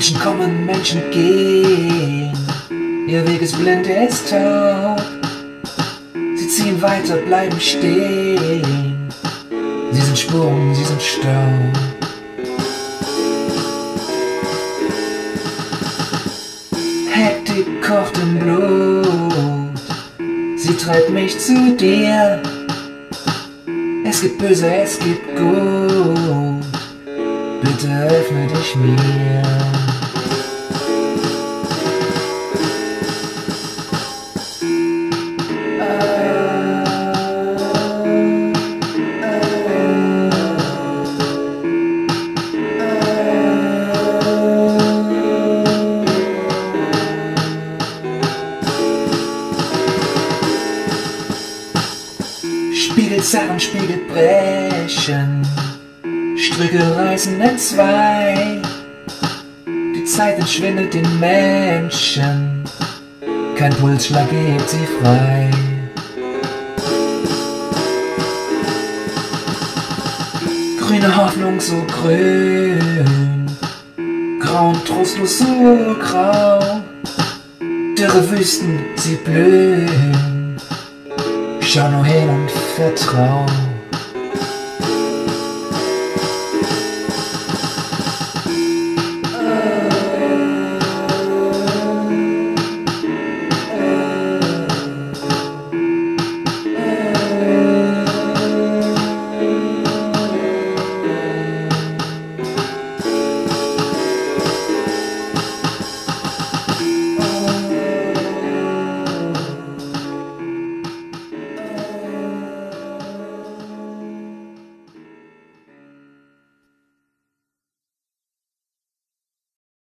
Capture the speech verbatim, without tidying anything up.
Menschen kommen, Menschen gehen, ihr Weg ist blind, er ist taub. Sie ziehen weiter, bleiben stehen, sie sind Spuren, sie sind Staub. Hektik kocht im Blut, sie treibt mich zu dir. Es gibt Böse, es gibt Gut, bitte öffne dich mir. Spiegel zerren, Spiegel brechen, Stricke reißen entzwei. Die Zeit entschwindet den Menschen, kein Pulsschlag hebt sie frei. Grüne Hoffnung so grün, grau und trostlos so grau. Dürre Wüsten, sie blühen, schau nur hin und vertrau.